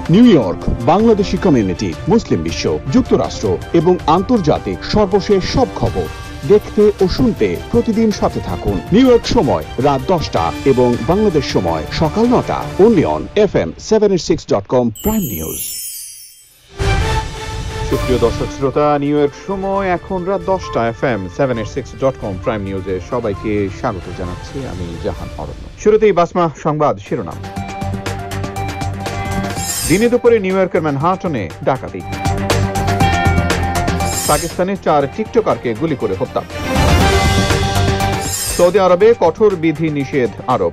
New York, Bangladeshi community, Muslim বিশ্ব, যুক্তরাষ্ট্র এবং আন্তর্জাতিক সর্বশেষ সব খবর দেখতে ও শুনতে প্রতিদিন সাথে থাকুন। নিউ ইয়র্ক সময় রাত 10টা এবং বাংলাদেশ সময় সকাল 9টা। Only on FM786.com prime news. সুপ্রিয় দর্শক শ্রোতা, নিউ ইয়র্ক সময় এখন রাত 10টা। FM786.com প্রাইম নিউজে সবাইকে স্বাগত জানাচ্ছি। আমি জাহান অরণ্য। শুরুতেই বাসমা সংবাদ শিরোনাম। দিনে দুপুরে নিউ ইয়র্কের ম্যানহাটনে ডাকাতি। পাকিস্তানে 4 টিকটকারকে গুলি করে হত্যা। সৌদি আরবে কঠোর বিধি নিষেধ আরোপ।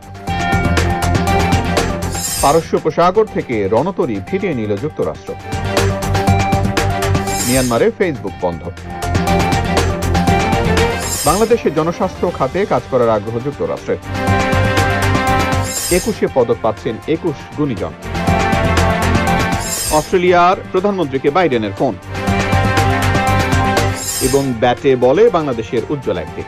পারস্য উপসাগর থেকে রণতরী ফিরিয়ে নিল যুক্তরাষ্ট্র। মিয়ানমারে ফেসবুক বন্ধ। বাংলাদেশের জনস্বাস্থ্য খাতে কাজ করার আগ্রহ যুক্তরাষ্ট্রের। 21 পদক পাচ্ছেন 21 গুণীজন। অস্ট্রেলিয়ার প্রধানমন্ত্রীকে বাইডেনের ফোন। এবং ব্যাটে বলে বাংলাদেশের উজ্জ্বল একদিন।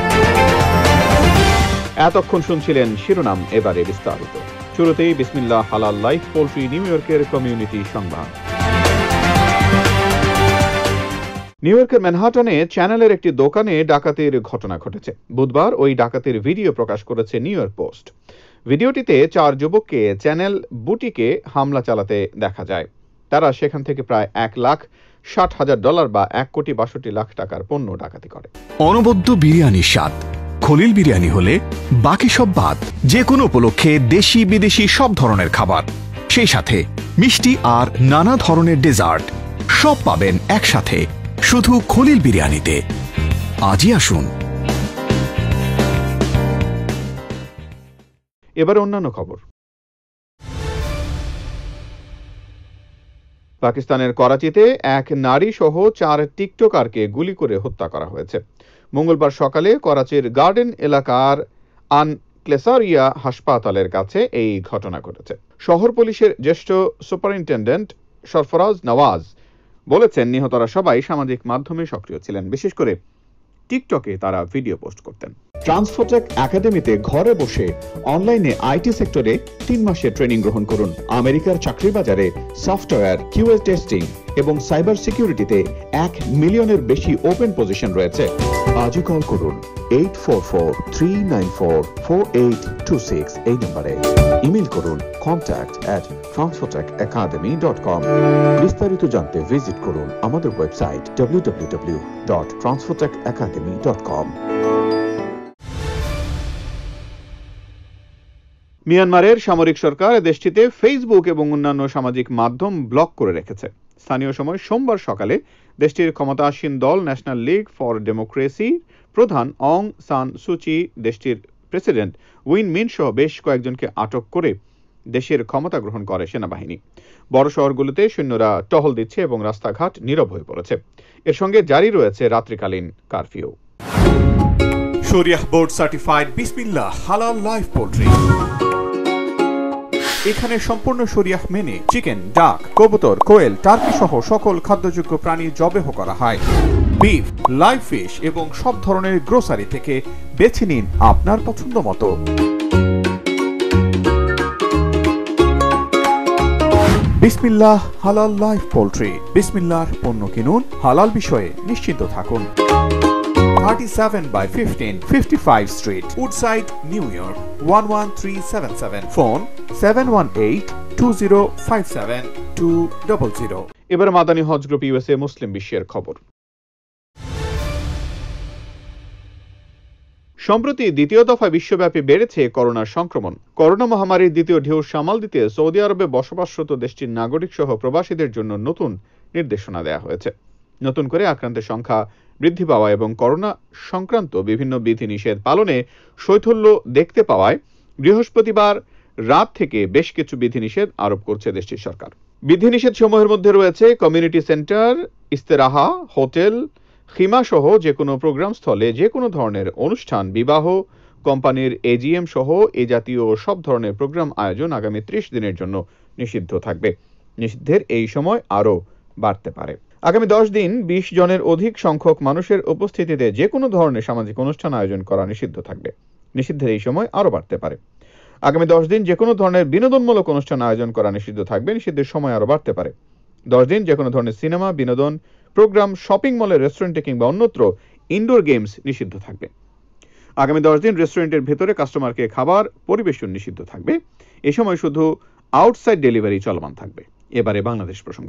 এতক্ষণ শুনছিলেন শিরোনাম, এবারে বিস্তারিত। শুরুতেই বিসমিল্লাহ হালাল লাইফ পোল্ট্রি নিউ ইয়র্কের কমিউনিটি সংবাদ। নিউ ইয়র্কের ম্যানহাটনে চ্যানেলের একটি দোকানে ডাকাতির ঘটনা ঘটেছে। বুধবার ওই ডাকাতির ভিডিও প্রকাশ করেছে নিউ ইয়র্ক পোস্ট। ভিডিওটিতে 4 যুবককে চ্যানেল বুটিকে হামলা চালাতে দেখা যায়। তারা সেখান থেকে প্রায় $1,60,000 বা $1,62,00,000 পণ্য ডাকাতি করে। অনবদ্য বিরিয়ানির স্বাদ, খলিল বিরিয়ানি হলে বাকি সব বাদ। যে কোনো উপলক্ষে দেশি বিদেশি সব ধরনের খাবার, সেই সাথে মিষ্টি আর নানা ধরনের ডেজার্ট সব পাবেন একসাথে শুধু খলিল বিরিয়ানিতে। আজই আসুন। এবার অন্যান্য খবর। পাকিস্তানের করাচিতে এক নারী সহ 4 টিকটকারকে গুলি করে হত্যা করা হয়েছে। মঙ্গলবার সকালে করাচির গার্ডেন এলাকার আনক্লেসারিয়া হাসপাতালের কাছে এই ঘটনা ঘটেছে। শহর পুলিশের জ্যেষ্ঠ সুপারিনটেন্ডেন্ট সরফরাজ নওয়াজ বলেছেন, নিহতরা সবাই সামাজিক মাধ্যমে সক্রিয় ছিলেন। বিশেষ করে টিকটকে তারা ভিডিও পোস্ট করতেন। ট্রান্সফোটেক একাডেমিতে ঘরে বসে অনলাইনে আইটি সেক্টরে 3 মাসের ট্রেনিং গ্রহণ করুন। আমেরিকার চাকরির বাজারে সফটওয়্যার, কিউএ টেস্টিং এবং সাইবার সিকিউরিটিতে 1 মিলিয়নের বেশি ওপেন পজিশন রয়েছে। আজই কল করুন 844-394-4826 এই নম্বরে। ইমেল করুন contact@transfotechacademy.com। বিস্তারিত জানতে ভিজিট করুন আমাদের ওয়েবসাইট www.transfotechacademy.com। মিয়ানমারের সামরিক সরকার দেশটিতে ফেসবুক এবং অন্যান্য সামাজিক মাধ্যম ব্লক করে রেখেছে। স্থানীয় সময় সোমবার সকালে দেশটির ক্ষমতাসীন দল ন্যাশনাল লীগ ফর ডেমোক্রেসি প্রধান অং সান সুচি দেশটির প্রেসিডেন্ট উইন মিন সহ বেশ কয়েকজনকে আটক করে দেশের ক্ষমতা গ্রহণ করে সেনাবাহিনী। বড় শহরগুলোতে সৈন্যরা টহল দিচ্ছে এবং রাস্তাঘাট নীরব হয়ে পড়েছে। এর সঙ্গে জারি রয়েছে রাত্রিকালীন কারফিউ। শরিয়াহ বোর্ড সার্টিফাইড বিসমিল্লাহ হালাল লাইফ পোল্ট্রি। এখানে সম্পূর্ণ শরিয়াহ মেনে চিকেন, ডাক, কবুতর, কোয়েল, টার্কি সহ সকল খাদ্যযোগ্য প্রাণী জবেহ করা হয়। বিফ, লাইভ ফিশ এবং সব ধরনের গ্রোসারি থেকে বেছে নিন আপনার পছন্দ মতো। বিসমিল্লাহ হালাল লাইফ পোল্ট্রি। বিসমিল্লাহর পণ্য কিনুন, হালাল বিষয়ে নিশ্চিন্ত থাকুন। 37/15 55 Street, Woodside, New York 11377. Phone 718-2057-200. এবার মাদানী হজ গ্রুপ ইউএসএ মুসলিম বিশ্বের খবর। সম্প্রতি দ্বিতীয় দফায় বিশ্বব্যাপী বেড়েছে করোনার সংক্রমণ। করোনা মহামারীর দ্বিতীয় ঢেউ সামাল দিতে সৌদি আরবে বসবাসরত দেশটির নাগরিক সহ প্রবাসীদের জন্য নতুন নির্দেশনা দেওয়া হয়েছে। নতুন করে আক্রান্তের সংখ্যা বৃদ্ধি পাওয়া এবং করোনা সংক্রান্ত বিভিন্ন বিধিনিষেধ পালনে শৈথল্য দেখতে পাওয়ায় বৃহস্পতিবার রাত থেকে বেশ কিছু বিধিনিষেধ আরোপ করছে দেশটির সরকার। বিধিনিষেধ সমূহের মধ্যে রয়েছে কমিউনিটি সেন্টার, ইস্তেরাহা, হোটেল, খিমা সহ যে কোনো প্রোগ্রাম স্থলে যে কোনো ধরনের অনুষ্ঠান, বিবাহ, কোম্পানির এজিএম সহ এ জাতীয় সব ধরনের প্রোগ্রাম আয়োজন আগামী 30 দিনের জন্য নিষিদ্ধ থাকবে। নিষিদ্ধের এই সময় আরও বাড়তে পারে। আগামী 10 দিন 20 জনের অধিক সংখ্যক মানুষের উপস্থিতিতে যে কোনো ধরনের সামাজিক অনুষ্ঠান আয়োজন করা নিষিদ্ধ থাকবে। নিষিদ্ধের এই সময় আরও বাড়তে পারে। আগামী 10 দিন যে কোনো ধরনের বিনোদনমূলক অনুষ্ঠান আয়োজন করা নিষিদ্ধ থাকবে। নিষিদ্ধের সময় আরও বাড়তে পারে। 10 দিন যে কোনো ধরনের সিনেমা, বিনোদন প্রোগ্রাম, শপিং মলে, রেস্টুরেন্টে কিংবা অন্যত্র ইনডোর গেমস নিষিদ্ধ থাকবে। আগামী 10 দিন রেস্টুরেন্টের ভেতরে কাস্টমারকে খাবার পরিবেশন নিষিদ্ধ থাকবে। এ সময় শুধু আউটসাইড ডেলিভারি চলমান থাকবে। এবারে বাংলাদেশ প্রসঙ্গ।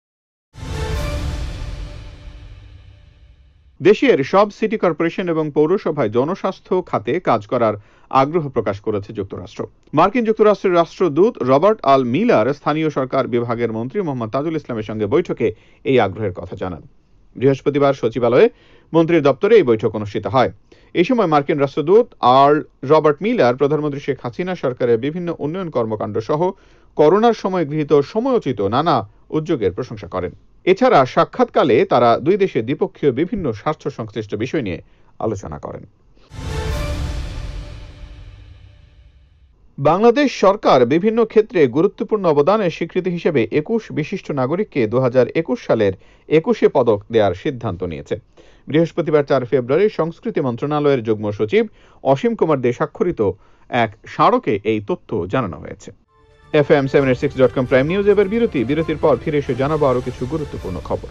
দেশের সব সিটি কর্পোরেশন এবং পৌরসভায় জনস্বাস্থ্য খাতে কাজ করার আগ্রহ প্রকাশ করেছে যুক্তরাষ্ট্র। মার্কিন যুক্তরাষ্ট্রের রাষ্ট্রদূত রবার্ট আল মিলার স্থানীয় সরকার বিভাগের মন্ত্রী মোহাম্মদ তাজুল ইসলামের সঙ্গে বৈঠকে এই আগ্রহের কথা জানান। বৃহস্পতিবার সচিবালয়ে মন্ত্রীর দপ্তরে এই বৈঠক অনুষ্ঠিত হয়। এই সময় মার্কিন রাষ্ট্রদূত আর্ল রবার্ট মিলার প্রধানমন্ত্রী শেখ হাসিনা সরকারের বিভিন্ন উন্নয়ন কর্মকাণ্ড সহ করোনার সময় গৃহীত সময়োচিত নানা উদ্যোগের প্রশংসা করেন। এছাড়া সাক্ষাৎকালে তারা দুই দেশের দ্বিপক্ষীয় বিভিন্ন স্বার্থ সংশ্লিষ্ট বিষয় নিয়ে আলোচনা করেন। বাংলাদেশ সরকার বিভিন্ন ক্ষেত্রে গুরুত্বপূর্ণ অবদানের স্বীকৃতি হিসেবে 21 বিশিষ্ট নাগরিককে 2021 সালের 21 পদক দেওয়ার সিদ্ধান্ত নিয়েছে। বৃহস্পতিবার 4 ফেব্রুয়ারি সংস্কৃতি মন্ত্রণালয়ের যুগ্ম সচিব অসীম কুমার দে স্বাক্ষরিত এক স্মারকে এই তথ্য জানানো হয়েছে। FM786.com প্রাইম নিউজ এবার বিরতির পর ফিরে এসে জানাবো আরো কিছু গুরুত্বপূর্ণ খবর।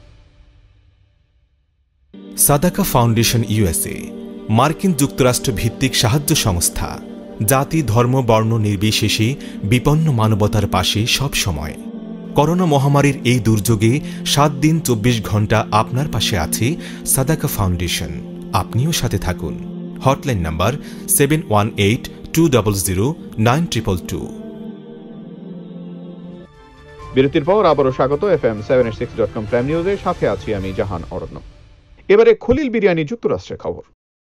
সাদাকা ফাউন্ডেশন ইউএসএ মার্কিন যুক্তরাষ্ট্র ভিত্তিক সাহায্য সংস্থা, জাতি, ধর্ম, বর্ণ নির্বিশেষে বিপন্ন মানবতার পাশে সব সময়। করোনা মহামারীর এই দুর্যোগে 7 দিন 24 ঘন্টা আপনার পাশে আছে সাদাকা ফাউন্ডেশন। আপনিও সাথে থাকুন। Hotline number 7182009222। বিরতির পর আবারও স্বাগত FM786.com প্রাইম নিউজের সাথে আছি আমি জাহান অরণ্য। এবারে খলিল বিরিয়ানি যুক্তরাষ্ট্রের খবর।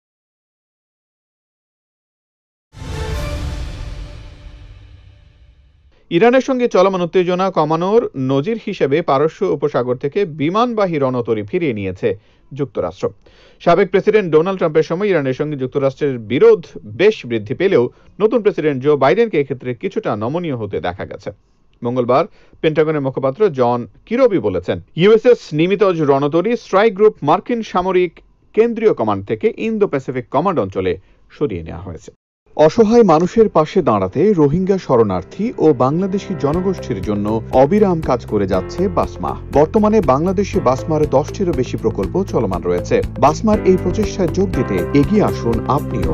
ইরানের সঙ্গে চলমান উত্তেজনা কমানোর নজির হিসেবে পারস্য উপসাগর থেকে বিমানবাহী রণতরী ফিরিয়ে নিয়েছে যুক্তরাষ্ট্র। সাবেক প্রেসিডেন্ট ডোনাল্ড ট্রাম্পের সময় ইরানের সঙ্গে যুক্তরাষ্ট্রের বিরোধ বেশ বৃদ্ধি পেলেও নতুন প্রেসিডেন্ট জো বাইডেনকে এক্ষেত্রে কিছুটা নমনীয় হতে দেখা গেছে। মঙ্গলবার পেন্টাগনের মুখপাত্র জন কিরবি বলেছেন, ইউএসএস নিমিতজ রণতরী স্ট্রাইক গ্রুপ মার্কিন সামরিক কেন্দ্রীয় কমান্ড থেকে ইন্দো প্যাসিফিক কমান্ড অঞ্চলে সরিয়ে নেওয়া হয়েছে। অসহায় মানুষের পাশে দাঁড়াতে রোহিঙ্গা শরণার্থী ও বাংলাদেশি জনগোষ্ঠীর জন্য অবিরাম কাজ করে যাচ্ছে বাসমা। বর্তমানে বাংলাদেশে বাসমার 10টিরও বেশি প্রকল্প চলমান রয়েছে। বাসমার এই প্রচেষ্টায় যোগ দিতে এগিয়ে আসুন আপনিও।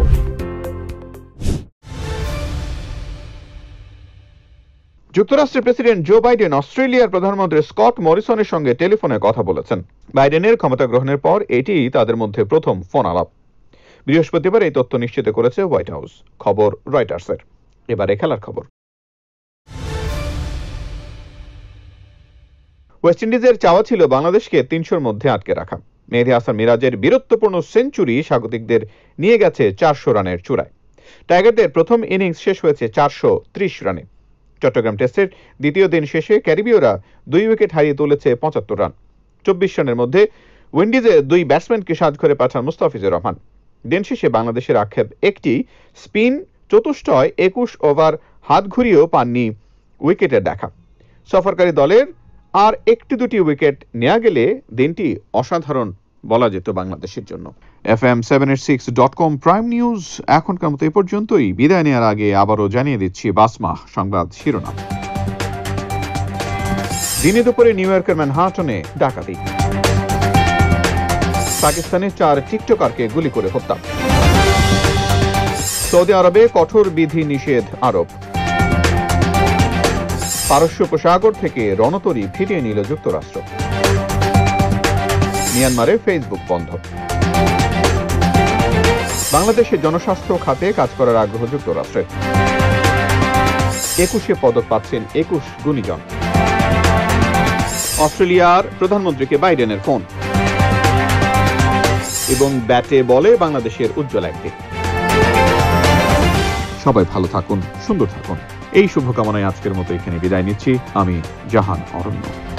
যুক্তরাষ্ট্রের প্রেসিডেন্ট জো বাইডেন অস্ট্রেলিয়ার প্রধানমন্ত্রী স্কট মরিসনের সঙ্গে টেলিফোনে কথা বলেছেন। বাইডেনের ক্ষমতা গ্রহণের পর এটি তাদের মধ্যে প্রথম ফোন আলাপ। বৃহস্পতিবার এই তথ্য নিশ্চিত করেছে হোয়াইট হাউস। খবর রয়টার্সের। এবারে খেলার খবর। ওয়েস্ট ইন্ডিজের চাওয়া ছিল বাংলাদেশকে 300-র মধ্যে আটকে রাখা। মেহেদী হাসান মিরাজের বীরত্বপূর্ণ সেঞ্চুরি স্বাগতিকদের নিয়ে গেছে 400 রানের চূড়ায়। টাইগারদের প্রথম ইনিংস শেষ হয়েছে 430 রানে। চট্টগ্রাম টেস্টের দ্বিতীয় দিন শেষে ক্যারিবীয়রা 2 উইকেট হারিয়ে তুলেছে 75 রান। 24 রানের মধ্যে উইন্ডিজের 2 ব্যাটসম্যানকে সাজঘরে পাঠান মুস্তাফিজুর রহমান। দিন শেষে বাংলাদেশের আক্ষেপ একটি, স্পিন চতুষ্টয় 21 ওভার হাত ঘুরিয়েও পাননি উইকেটের দেখা। সফরকারী দলের আর 1-2টি উইকেট নেওয়া গেলে দিনটি অসাধারণ বলা যেত বাংলাদেশের জন্য। FM786.com প্রাইম নিউজ এখনকার মতো এ পর্যন্তই। বিদায় নেওয়ার আগে আবারও জানিয়ে দিচ্ছি বাসমা সংবাদ শিরোনাম। দিনে দুপুরে নিউ ইয়র্কের ম্যানহাটনে ডাকাতি। পাকিস্তানে 4 টিকটকারকে গুলি করে হত্যা। সৌদি আরবে কঠোর বিধি নিষেধ আরোপ। পারস্য উপসাগর থেকে রণতরী ফিরিয়ে নিল যুক্তরাষ্ট্র। মিয়ানমারে ফেসবুক বন্ধ। বাংলাদেশের জনস্বাস্থ্য খাতে কাজ করার আগ্রহ যুক্তরাষ্ট্রের। 21 পদক পাচ্ছেন 21 গুণীজন। অস্ট্রেলিয়ার প্রধানমন্ত্রীকে বাইডেনের ফোন। এবং ব্যাটে বলে বাংলাদেশের উজ্জ্বল একদিন। সবাই ভালো থাকুন, সুন্দর থাকুন, এই শুভকামনায় আজকের মতো এখানে বিদায় নিচ্ছি। আমি জাহান অরণ্য।